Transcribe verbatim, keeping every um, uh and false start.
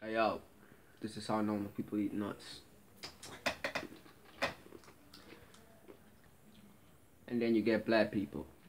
Hey yo, this is how normal people eat nuts. And then you get black people.